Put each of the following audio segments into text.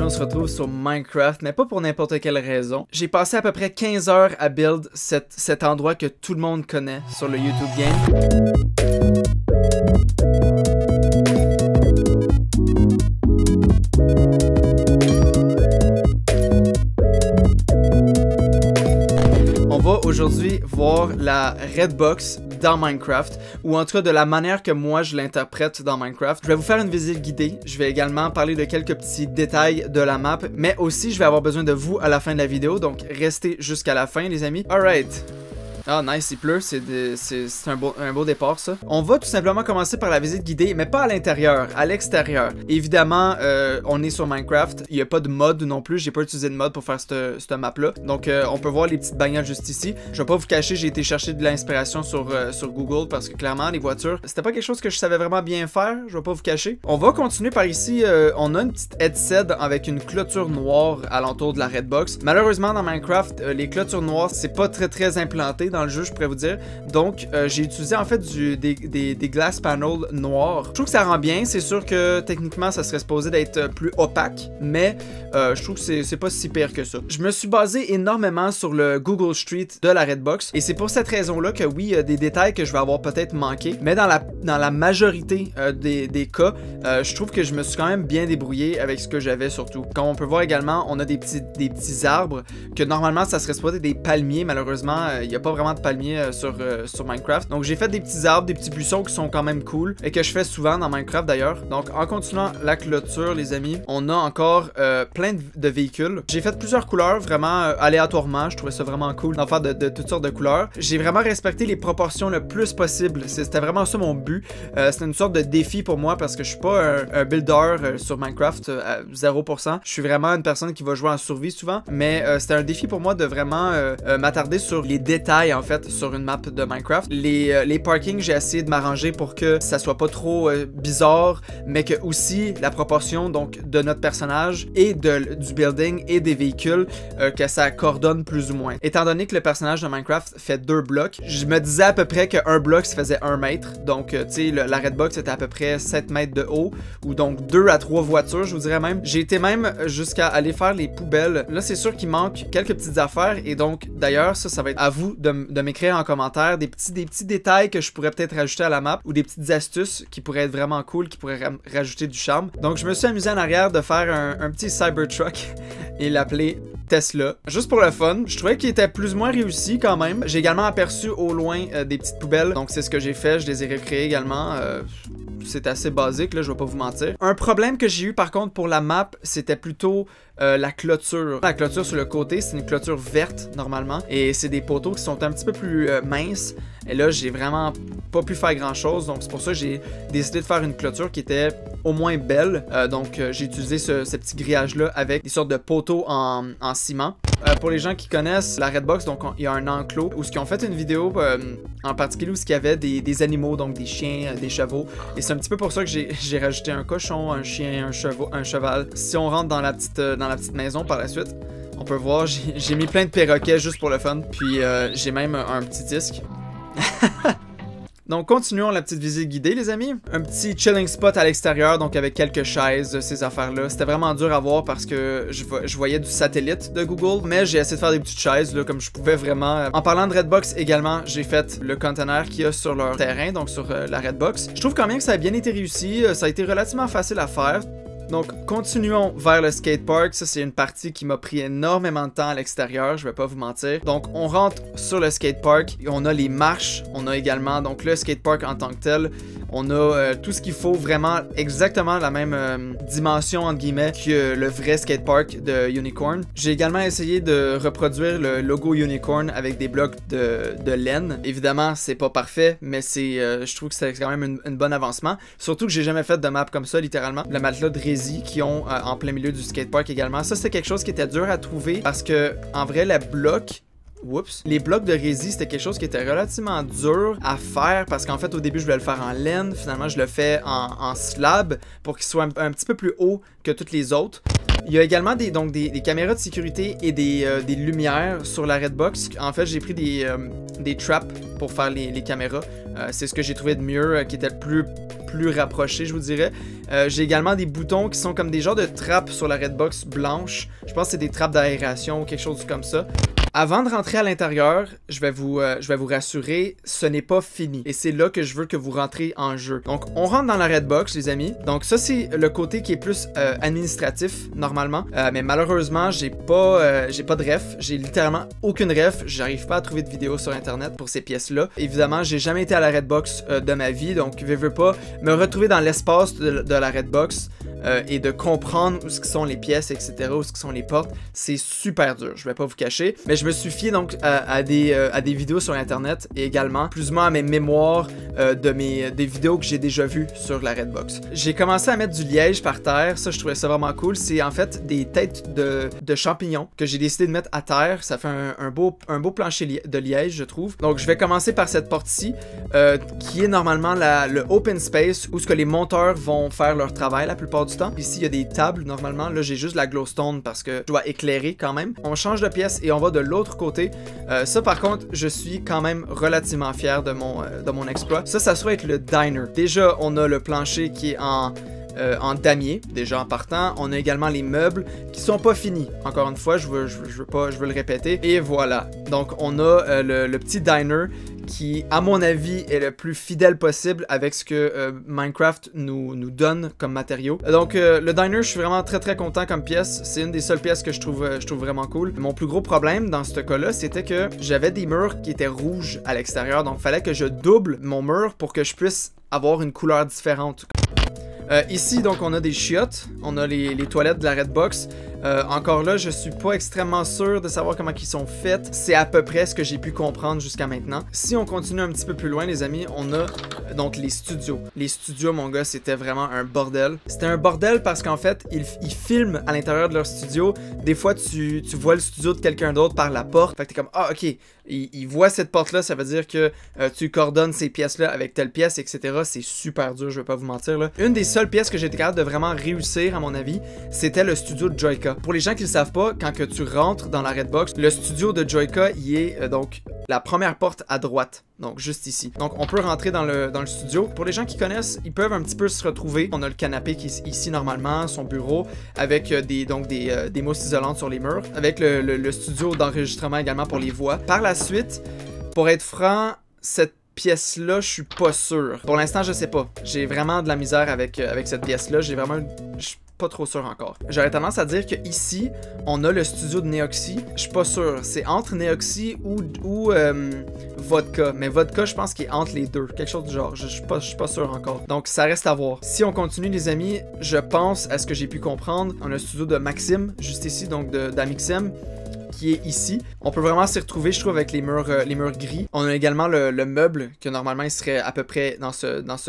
on se retrouve sur Minecraft, mais pas pour n'importe quelle raison. J'ai passé à peu près 15 heures à build cet endroit que tout le monde connaît sur le YouTube Game. On va aujourd'hui voir la Redbox dans Minecraft, ou en tout cas de la manière que moi je l'interprète dans Minecraft. Je vais vous faire une visite guidée, je vais également parler de quelques petits détails de la map, mais aussi je vais avoir besoin de vous à la fin de la vidéo, donc restez jusqu'à la fin les amis. Alright. Ah nice, il pleut, c'est un beau départ ça. On va tout simplement commencer par la visite guidée, mais pas à l'intérieur, à l'extérieur. Évidemment, on est sur Minecraft, il n'y a pas de mode non plus, j'ai pas utilisé de mode pour faire cette map là. Donc on peut voir les petites bagnoles juste ici. Je vais pas vous cacher, j'ai été chercher de l'inspiration sur Google parce que clairement les voitures, c'était pas quelque chose que je savais vraiment bien faire, je vais pas vous cacher. On va continuer par ici, on a une petite headset avec une clôture noire alentour de la Redbox. Malheureusement dans Minecraft, les clôtures noires c'est pas très implanté dans le jeu, je pourrais vous dire. Donc, j'ai utilisé en fait des glass panels noirs. Je trouve que ça rend bien. C'est sûr que techniquement, ça serait supposé d'être plus opaque, mais je trouve que c'est pas si pire que ça. Je me suis basé énormément sur le Google Street de la Redbox et c'est pour cette raison-là que oui, il y a des détails que je vais avoir peut-être manqué, mais dans la majorité des cas, je trouve que je me suis quand même bien débrouillé avec ce que j'avais surtout. Comme on peut voir également, on a des petits arbres que normalement, ça serait supposé des palmiers. Malheureusement, il n'y a pas vraiment de palmiers sur Minecraft. Donc j'ai fait des petits arbres, des petits buissons qui sont quand même cool et que je fais souvent dans Minecraft d'ailleurs. Donc en continuant la clôture les amis, on a encore plein de véhicules. J'ai fait plusieurs couleurs vraiment aléatoirement, je trouvais ça vraiment cool d'en faire de toutes sortes de couleurs. J'ai vraiment respecté les proportions le plus possible, c'était vraiment ça mon but. C'était une sorte de défi pour moi parce que je suis pas un builder sur Minecraft à 0%. Je suis vraiment une personne qui va jouer en survie souvent, mais c'était un défi pour moi de vraiment m'attarder sur les détails en fait sur une map de Minecraft. Les parkings, j'ai essayé de m'arranger pour que ça soit pas trop bizarre, mais que aussi la proportion donc de notre personnage et du building et des véhicules, que ça coordonne plus ou moins. Étant donné que le personnage de Minecraft fait 2 blocs, je me disais à peu près qu'un bloc ça faisait 1 mètre, donc tu sais la Redbox était à peu près 7 mètres de haut, ou donc 2 à 3 voitures je vous dirais même. J'ai été même jusqu'à aller faire les poubelles. Là c'est sûr qu'il manque quelques petites affaires et donc d'ailleurs ça va être à vous de m'écrire en commentaire des petits détails que je pourrais peut-être rajouter à la map ou des petites astuces qui pourraient être vraiment cool, qui pourraient rajouter du charme. Donc je me suis amusé en arrière de faire un petit Cybertruck et l'appeler Tesla. Juste pour le fun, je trouvais qu'il était plus ou moins réussi quand même. J'ai également aperçu au loin des petites poubelles, donc c'est ce que j'ai fait, je les ai recréées également. C'est assez basique, là, je vais pas vous mentir. Un problème que j'ai eu par contre pour la map, c'était plutôt la clôture. La clôture sur le côté, c'est une clôture verte normalement, et c'est des poteaux qui sont un petit peu plus minces. Et là, j'ai vraiment pas pu faire grand chose, donc c'est pour ça que j'ai décidé de faire une clôture qui était au moins belle. Donc j'ai utilisé ce petit grillage-là avec des sortes de poteaux en ciment. Pour les gens qui connaissent la Redbox, donc il y a un enclos où ils ont fait une vidéo en particulier où il y avait des animaux, donc des chiens, des chevaux. Et c'est un petit peu pour ça que j'ai rajouté un cochon, un chien, un cheval. Si on rentre dans la petite maison par la suite, on peut voir, j'ai mis plein de perroquets juste pour le fun. Puis j'ai même un petit disque. Donc continuons la petite visite guidée les amis. Un petit chilling spot à l'extérieur, donc avec quelques chaises, ces affaires-là. C'était vraiment dur à voir parce que je voyais du satellite de Google, mais j'ai essayé de faire des petites chaises là, comme je pouvais vraiment. En parlant de Redbox également, j'ai fait le container qu'il y a sur leur terrain, donc sur la Redbox. Je trouve quand même que ça a bien été réussi, ça a été relativement facile à faire. Donc, continuons vers le skatepark. Ça, c'est une partie qui m'a pris énormément de temps à l'extérieur, je vais pas vous mentir. Donc, on rentre sur le skatepark. On a les marches. On a également donc le skatepark en tant que tel. On a tout ce qu'il faut, vraiment exactement la même dimension entre guillemets que le vrai skatepark de Unicorn. J'ai également essayé de reproduire le logo Unicorn avec des blocs de laine. Évidemment, c'est pas parfait, mais je trouve que c'est quand même un bon avancement. Surtout que j'ai jamais fait de map comme ça, littéralement. Le matelas de résine qui ont en plein milieu du skatepark également. Ça, c'était quelque chose qui était dur à trouver parce que, en vrai, le bloc Oups. Les blocs de résine, c'était quelque chose qui était relativement dur à faire parce qu'en fait, au début, je voulais le faire en laine. Finalement, je le fais en slab pour qu'il soit un petit peu plus haut que toutes les autres. Il y a également des caméras de sécurité et des lumières sur la Redbox. En fait, j'ai pris des traps pour faire les caméras. C'est ce que j'ai trouvé de mieux, qui était le plus rapproché, je vous dirais. J'ai également des boutons qui sont comme des genres de trappes sur la Redbox blanche. Je pense que c'est des trappes d'aération ou quelque chose comme ça. Avant de rentrer à l'intérieur, je vais vous rassurer, ce n'est pas fini. Et c'est là que je veux que vous rentrez en jeu. Donc, on rentre dans la Redbox, les amis. Donc, ça, c'est le côté qui est plus administratif, normalement. Mais malheureusement, j'ai pas de ref. J'ai littéralement aucune ref. J'arrive pas à trouver de vidéo sur Internet pour ces pièces-là. Évidemment, j'ai jamais été à la Redbox de ma vie. Donc, veux pas me retrouver dans l'espace de la Redbox et de comprendre où sont les pièces, etc., où sont les portes. C'est super dur, je vais pas vous cacher. Mais je me suis fié donc à des vidéos sur Internet et également plus ou moins à mes mémoires des vidéos que j'ai déjà vues sur la Redbox. J'ai commencé à mettre du liège par terre, ça je trouvais ça vraiment cool. C'est en fait des têtes de champignons que j'ai décidé de mettre à terre. Ça fait un beau plancher de liège, je trouve. Donc je vais commencer par cette porte-ci qui est normalement le open space où ce que les monteurs vont faire leur travail la plupart du temps. Ici il y a des tables normalement. Là j'ai juste la glowstone parce que je dois éclairer quand même. On change de pièce et on va de l'autre côté. Ça par contre, je suis quand même relativement fier de mon exploit. Ça se trouve être le diner. Déjà, on a le plancher qui est en damier, déjà en partant. On a également les meubles qui sont pas finis. Encore une fois, je veux le répéter. Et voilà. Donc, on a le petit diner qui, à mon avis, est le plus fidèle possible avec ce que Minecraft nous donne comme matériaux. Donc, le diner, je suis vraiment très très content comme pièce. C'est une des seules pièces que je trouve vraiment cool. Mon plus gros problème dans ce cas-là, c'était que j'avais des murs qui étaient rouges à l'extérieur. Donc, il fallait que je double mon mur pour que je puisse avoir une couleur différente. Ici, donc, on a des chiottes. On a les toilettes de la Redbox. Encore là, je suis pas extrêmement sûr de savoir comment ils sont faites. C'est à peu près ce que j'ai pu comprendre jusqu'à maintenant. Si on continue un petit peu plus loin, les amis, on a donc les studios. Les studios, mon gars, c'était vraiment un bordel. C'était un bordel parce qu'en fait, ils filment à l'intérieur de leur studio. Des fois, tu vois le studio de quelqu'un d'autre par la porte. Fait que t'es comme, ah, ok, ils voient cette porte-là, ça veut dire que tu coordonnes ces pièces-là avec telle pièce, etc. C'est super dur, je vais pas vous mentir, là. Une des seules pièces que j'ai été capable de vraiment réussir, à mon avis, c'était le studio de Joyka. Pour les gens qui le savent pas, quand que tu rentres dans la Redbox, le studio de Joyka, il est donc la première porte à droite. Donc, juste ici. Donc, on peut rentrer dans le studio. Pour les gens qui connaissent, ils peuvent un petit peu se retrouver. On a le canapé qui est ici, normalement, son bureau, avec des mousses isolantes sur les murs, avec le studio d'enregistrement également pour les voix. Par la suite, pour être franc, cette pièce-là, je suis pas sûr. Pour l'instant, je sais pas. J'ai vraiment de la misère avec cette pièce-là. Je suis pas trop sûr encore. J'aurais tendance à dire que ici, on a le studio de Neoxy. Je suis pas sûr. C'est entre Neoxy ou Vodka. Mais Vodka, je pense qu'il est entre les deux. Quelque chose du genre. Je suis pas sûr encore. Donc, ça reste à voir. Si on continue, les amis, je pense à ce que j'ai pu comprendre. On a le studio de Maxime, juste ici, donc d'Amixem, qui est ici. On peut vraiment s'y retrouver, je trouve, avec les murs gris. On a également le meuble, que normalement, il serait à peu près dans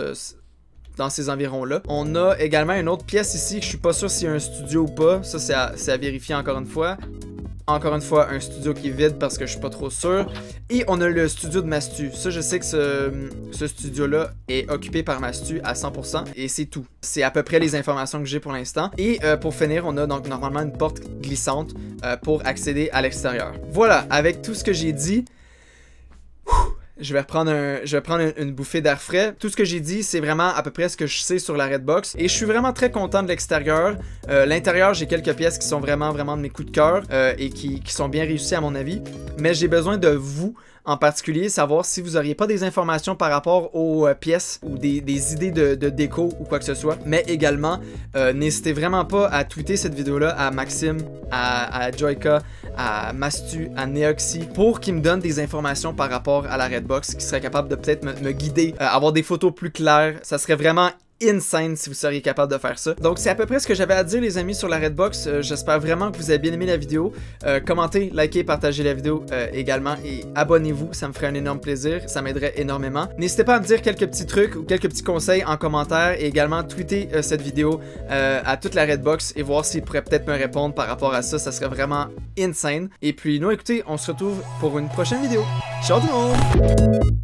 ces environs-là. On a également une autre pièce ici, que je suis pas sûr s'il y a un studio ou pas. Ça, c'est à vérifier encore une fois. Encore une fois, un studio qui est vide parce que je suis pas trop sûr. Et on a le studio de Mastu. Ça, je sais que ce studio-là est occupé par Mastu à 100%. Et c'est tout. C'est à peu près les informations que j'ai pour l'instant. Et pour finir, on a donc normalement une porte glissante pour accéder à l'extérieur. Voilà, avec tout ce que j'ai dit... Je vais prendre une bouffée d'air frais. Tout ce que j'ai dit, c'est vraiment à peu près ce que je sais sur la Redbox. Et je suis vraiment très content de l'extérieur. L'intérieur, j'ai quelques pièces qui sont vraiment de mes coups de cœur et qui sont bien réussies à mon avis. Mais j'ai besoin de vous, en particulier, savoir si vous auriez pas des informations par rapport aux pièces ou des idées de déco ou quoi que ce soit. Mais également, n'hésitez vraiment pas à tweeter cette vidéo-là à Maxime, à Joyka, à Mastu, à Neoxy, pour qu'ils me donnent des informations par rapport à la Redbox, qui serait capable de peut-être me guider, avoir des photos plus claires. Ça serait vraiment insane si vous seriez capable de faire ça. Donc c'est à peu près ce que j'avais à dire les amis sur la Redbox. J'espère vraiment que vous avez bien aimé la vidéo. Commentez, likez, partagez la vidéo également et abonnez-vous, ça me ferait un énorme plaisir, ça m'aiderait énormément. N'hésitez pas à me dire quelques petits trucs ou quelques petits conseils en commentaire et également tweeter cette vidéo à toute la Redbox et voir s'ils pourraient peut-être me répondre par rapport à ça, ça serait vraiment insane. Et puis nous écoutez, on se retrouve pour une prochaine vidéo. Ciao tout le monde!